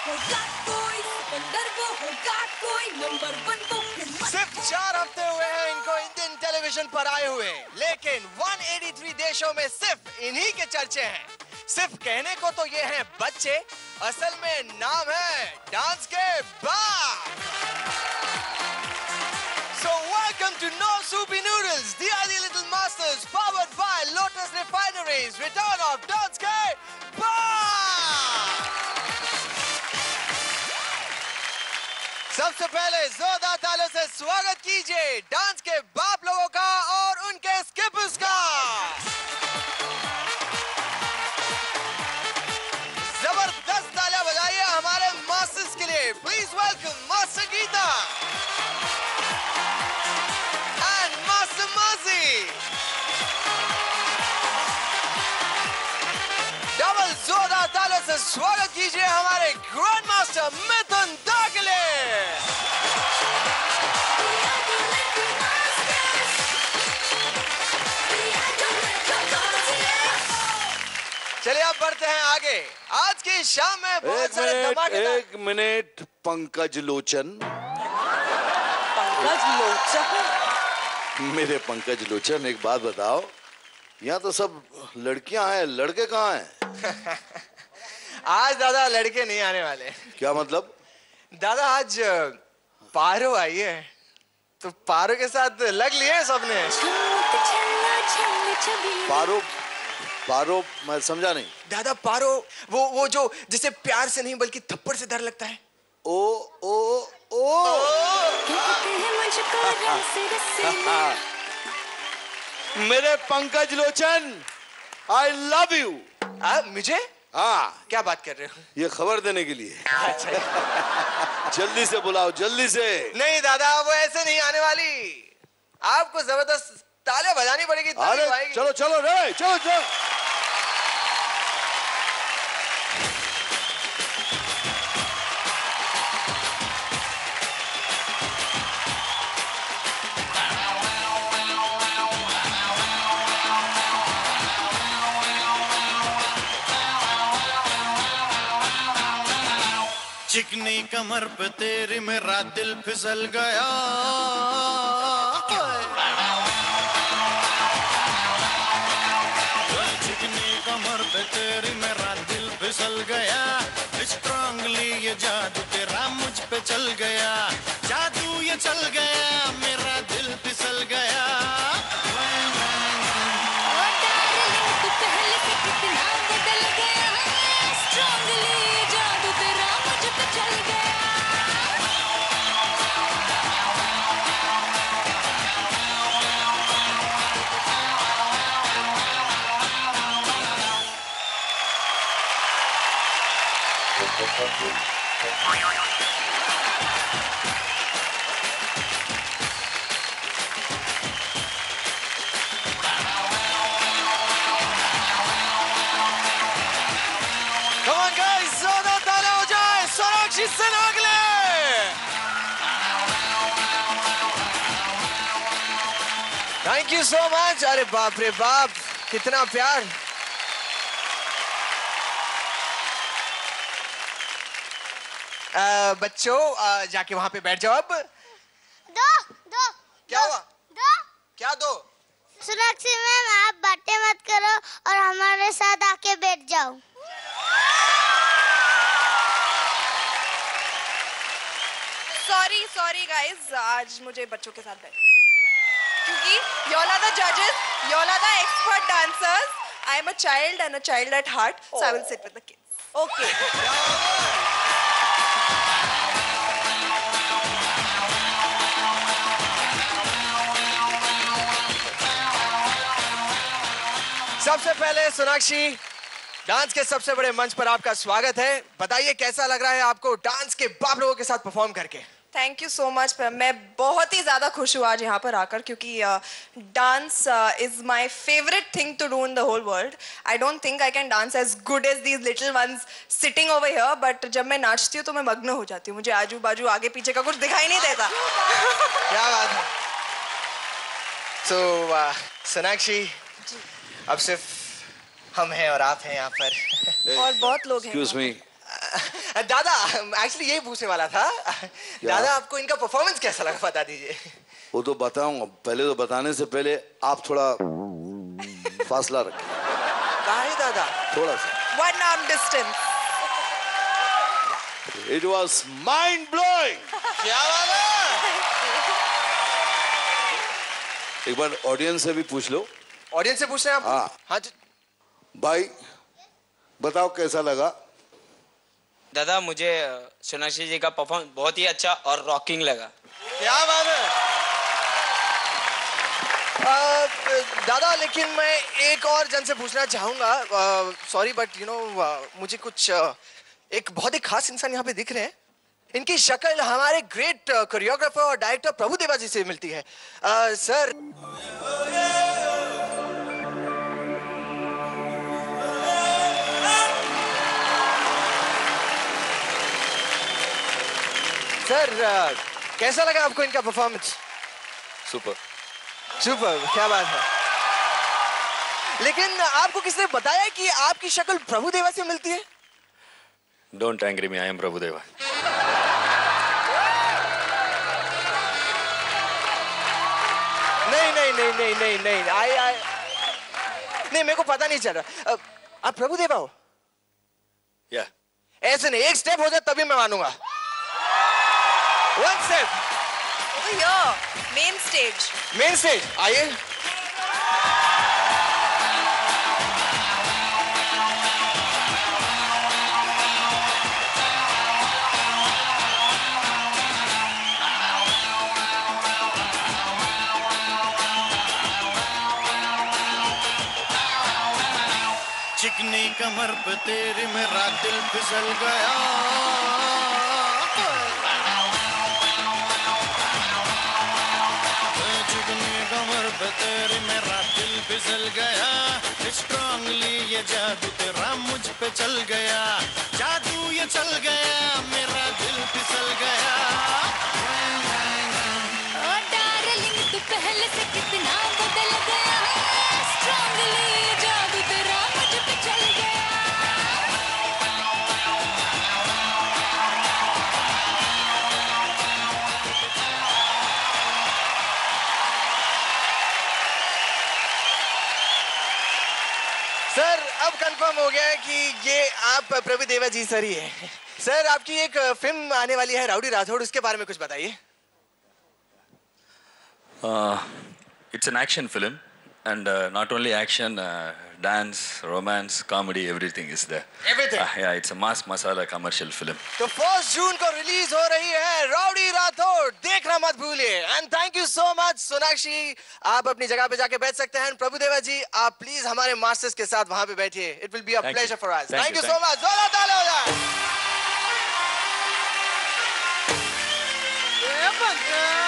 सिर्फ 4 हफ्ते हुए हैं इनको इंडियन टेलीविजन पर आए हुए, लेकिन 183 देशों में सिर्फ इन्हीं के चर्चे हैं। सिर्फ कहने को तो ये हैं बच्चे, असल में नाम है डांस के बाप। So welcome to No Soupy Noodles, the Adi Little Masters, powered by Lotus Refineries. Return of Dance के बाप। सबसे पहले जोरदार तालियों से स्वागत कीजिए डांस के बाप लोगों का और उनके स्किपर्स का। जबरदस्त तालियां बजाइए हमारे मास्टर्स के लिए। Please welcome master Geeta and master Maji. Double जोरदार तालियों से स्वागत कीजिए हमारे ग्रैंड मास्टर मिथुन दागले। चलिए अब बढ़ते हैं आगे। आज की शाम में बहुत सारे धमाकेदार। एक मिनट पंकज लोचन। पंकज लोचन? मेरे पंकज लोचन, एक बात बताओ, यहाँ तो सब लड़कियां हैं, लड़के कहाँ हैं? आज दादा लड़के नहीं आने वाले। क्या मतलब? दादा आज पारो आई है, तो पारो के साथ लग लिए सबने। पारो? पारो मैं समझा नहीं। दादा पारो वो जो जिसे प्यार से नहीं बल्कि थप्पड़ से डर लगता है। ओ ओ ओ मेरे Pankaj Lochan, I love you. मुझे? हाँ। क्या बात कर रहे हो? ये खबर देने के लिए। अच्छा। जल्दी से बुलाओ, जल्दी से। नहीं दादा वो ऐसे नहीं आने वाली, आपको जबरदस्त तालियां बजानी पड़ेगी। अरे चलो चलो रे, चलो चलो। चिकनी कमर पे तेरी मेरा दिल फिसल गया। चिकनी कमर पे तेरी मेरा दिल फिसल गया। स्ट्रांगली ये जादू तेरा मुझ पे चल गया। जादू ये चल गया, मेरा दिल फिसल गया। Come on guys, जोरदार तालियां हो जाए सोनाक्षी सिन्हा के लिए। Thank you so much. अरे बाप रे बाप, कितना प्यार। बच्चों जाके वहां पे बैठ जाओ अब। दो दो क्या हुआ? दो क्या दो? सोनाक्षी मैम, आप बातें मत करो और हमारे साथ आके बैठ जाओ। सॉरी गाइस, आज मुझे बच्चों के साथ बैठना, क्योंकि y'all are the judges, y'all are the expert dancers. I am a child and a child at heart, so I will sit with the kids. Okay. सबसे पहले सोनाक्षी, डांस के सबसे बड़े मंच पर आपका स्वागत है। बताइए कैसा लग रहा है आपको डांस के बाप लोगों के साथ परफॉर्म करके? Thank you so much. मैं बहुत ही ज़्यादा खुश हूँ आज यहाँ पर आकर, क्योंकि dance is my favourite thing to do in the whole world. I don't think I can dance as good as these little ones sitting over here, but जब मैं नाचती हूँ तो मैं मग्न हो जाती हूँ। मुझे आजू बाजू आगे पीछे का कुछ दिखाई नहीं देता। क्या बात है। तो सोनाक्षी, अब सिर्फ हम हैं और आप हैं यहाँ पर। और बहुत लोग हैं। Excuse me. दादा एक्चुअली यही पूछने वाला था। दादा आपको इनका परफॉर्मेंस कैसा लगा बता दीजिए। वो तो बताऊंगा, पहले तो बताने से पहले आप थोड़ा फासला रखें। काहे दादा? थोड़ा सा। One arm distance. It was mind blowing. क्या बात है? एक बार ऑडियंस से भी पूछ लो। ऑडियंस से पूछ रहे हैं आप? हाँ। हाँ भाई बताओ कैसा लगा? दादा मुझे सोनाक्षी जी का परफॉर्मेंस बहुत ही अच्छा और रॉकिंग लगा। क्या बात है? दादा लेकिन मैं एक और जन से पूछना चाहूंगा, सॉरी बट यू नो मुझे कुछ एक बहुत ही खास इंसान यहाँ पे दिख रहे हैं। इनकी शक्ल हमारे ग्रेट कोरियोग्राफर और डायरेक्टर प्रभुदेवा जी से मिलती है। सर सर कैसा लगा आपको इनका परफॉर्मेंस? सुपर सुपर, क्या बात है। लेकिन आपको किसने बताया कि आपकी शक्ल प्रभुदेवा से मिलती है? Don't angry me, I am Prabhudeva. नहीं आई नहीं, मेरे को पता नहीं चल रहा। आप प्रभुदेवा हो? Yeah. ऐसे नहीं, एक स्टेप हो जाए तभी मैं मानूंगा। One step. Over here, main stage. Main stage आइए। चिकनी कमर पे तेरी मेरा दिल फिसल गया, चिकनी कमर पे तेरी मेरा दिल फिसल गया, स्ट्रांगली ये जादू तेरा मुझ पे चल गया, जादू ये चल गया, मेरा दिल फिसल गया। ओ डार्लिंग तू पहले से कितना बदल गया है, स्ट्रांगली ये जादू तेरा मुझ पे चल गया। सर अब कंफर्म हो गया है कि ये आप प्रभुदेवा जी सर ही है। सर आपकी एक फिल्म आने वाली है राउडी राठौड़, उसके बारे में कुछ बताइए। It's an action film, and not only action, dance, romance, comedy, everything is there. Everything? Yeah, it's a mass masala commercial film. तो 1 जून को रिलीज हो रही है राउडी राठौड़, देखना मत भूलिए। And thank you so much Sonakshi, आप अपनी जगह पे जाके बैठ सकते हैं। प्रभुदेवा जी आप प्लीज हमारे मास्टर्स के साथ वहां पे बैठिए। It will be a Thank pleasure you. For us. Thank thank you you, so thank much. जोरदार ताली हो जाए।